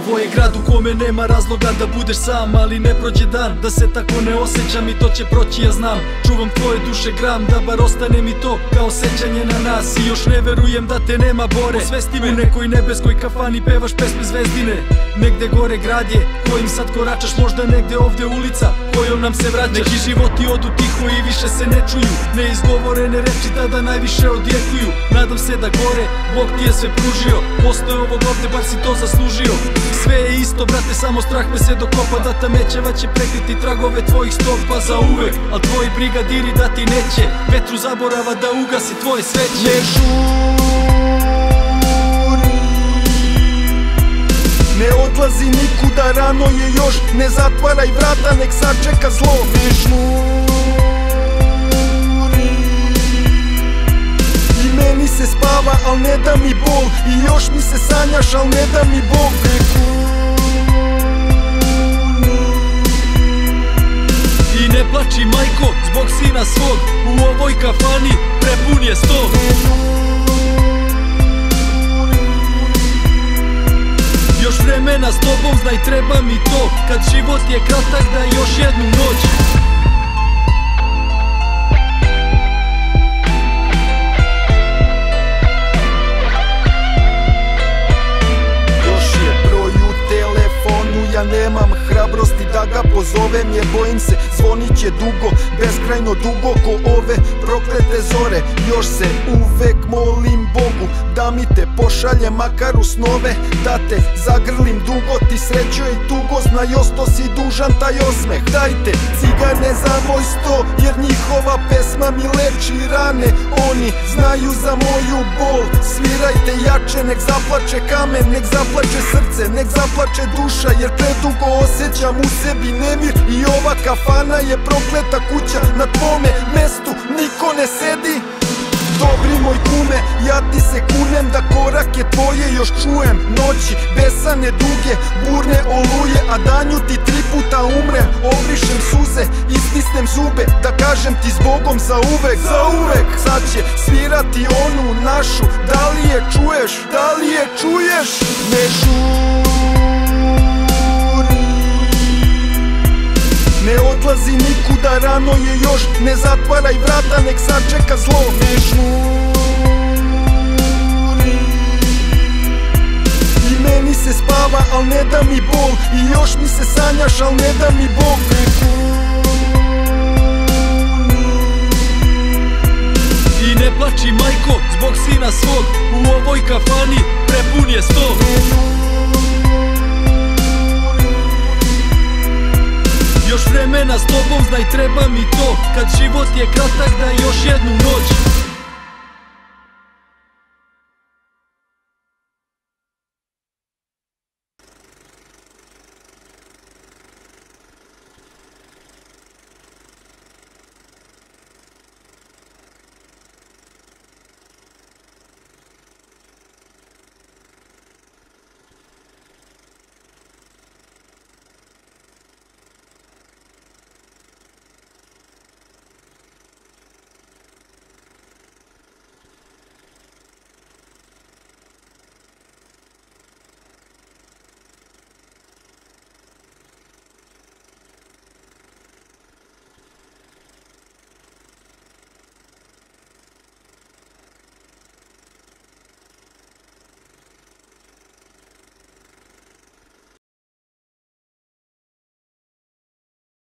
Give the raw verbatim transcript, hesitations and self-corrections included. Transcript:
Ovo je grad u kome nema razloga da budeš sam, ali ne prođe dan da se tako ne osjećam i to će proći, ja znam. Čuvam tvoje duše gram, da bar ostane mi to kao sećanje na nas. I još ne verujem da te nema Bore. Osvesti me, u nekoj nebeskoj kafani pevaš pesme Zvezdine. Negde gore grad je kojim sad koračaš, možda negde ovde ulica kojom nam se vraćaš. Neki životi odu tiho i više se ne čuju, neizgovorene reči tada najviše odjekuju. Nadam se da gore Bog ti je sve pružio, posle ovog ovde bar si to zaslužio. Sve je isto brate, samo strah me se dokopa, da ta mećeva će prekriti tragove tvojih stopa za uvek. Al tvoji brigadiri da ti neće vetru zaborava da ugasi tvoje sveće. Ne žuri, ne odlazi nikuda, rano je još, ne zatvaraj vrata, nek sačeka zlo. Ne žuri, i meni se spava, al ne da mi bol, i još mi se sanjaš, al ne da mi Bog. Ne I ne plači majko zbog sina svog, u ovoj kafani prepun je sto. Još vremena s tobom, znaj treba mi to, kad život je kratak da još jednu noć. Još je broj u telefonu, ja nemam hrabrosti da ga pozovem, jer bojim se zvonit će dugo, beskrajno dugo ko ove proklete zore. Još se uvek molim Bogu da mi te pošalje makar u snove, da te zagrlim dugo, ti srećo i tugo, znaj osto si dužan taj osmeh. Dajte cigane za moj sto, jer njihova pesma mi leči rane. Oni znaju za moju bol, svirajte jače, nek zaplače kamen, nek zaplače srce, nek zaplače duša, jer predugo osjećam u sebi nemir. I ova kafana je prokleta kuća, na tvome mestu niko ne sedi. Dobri moj kume, ja ti se kunem da korake tvoje još čujem. Noći besane duge, burne oluje, a danju ti tri puta umrem. Obrišem suze i stisnem zube, da kažem ti s Bogom za uvek. Za uvek. Sad će svirati onu našu, da li je čuješ, da li je čuješ? Ne žuri, ne odlazi nikuda, rano je još, ne zatvaraj vrata, nek sačeka zlo. Ne žuri, i meni se spava, al ne da mi bol, i još mi se sanjaš, al ne da mi Bog. Ne I ne plači majko zbog sina svog, u ovoj kafani prepun je sto. Još vremena s tobom, znaj treba mi to, kad život je kratak da još jednu noć.